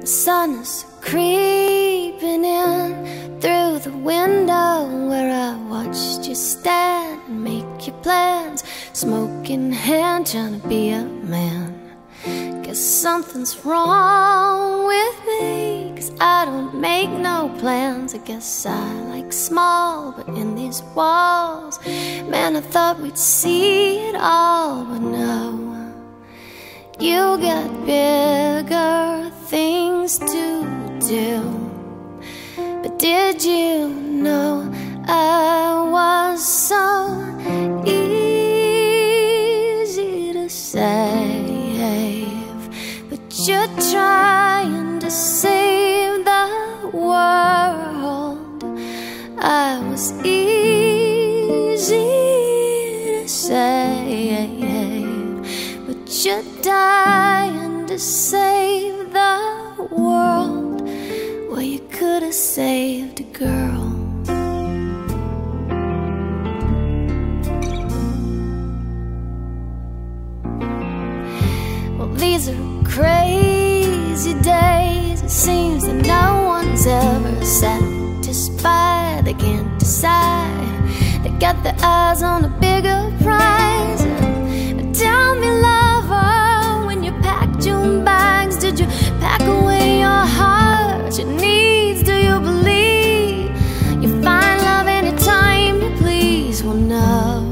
The sun is creeping in through the window where I watched you stand and make your plans, smoke in hand, trying to be a man. Guess something's wrong with me, 'cause I don't make no plans. I guess I like small, but in these walls, man, I thought we'd see it all, but no. You got bigger things to do. But did you know I was so easy to save? But you're trying to save the world. I was easy to save, but you're dying to save the world. Well, you could have saved a girl. Well, these are crazy days. It seems that no one's ever satisfied. They can't decide. They got their eyes on a bigger prize. Tell me, lover, when you packed your bags, did you pack away your heart, your needs? Do you believe you find love anytime you please? Well, no,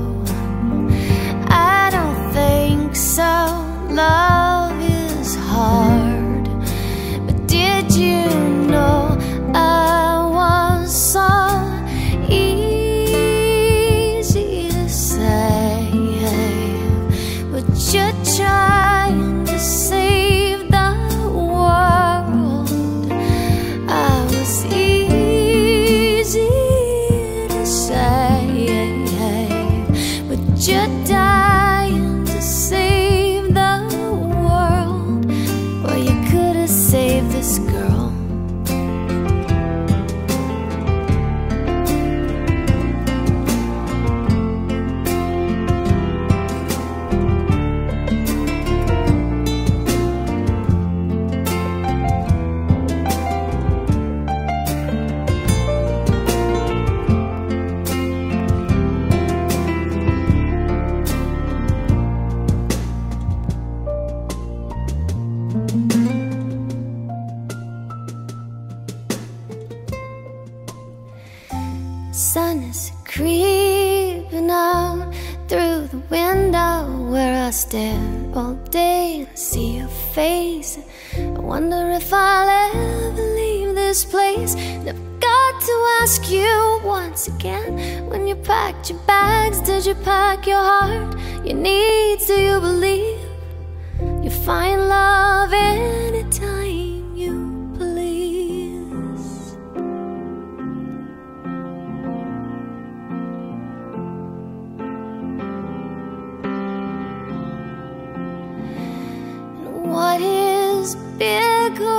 I don't think so. Love is hard. But did you know I was so easy to save? But you're trying to save the world. I was easy to save, but you're dying to save the world. Well, you could have saved this girl. Sun is creeping out through the window where I stare all day and see your face. I wonder if I'll ever leave this place. And I've got to ask you once again, when you packed your bags, did you pack your heart, your needs? Do you believe you find love anytime you please? What is bigger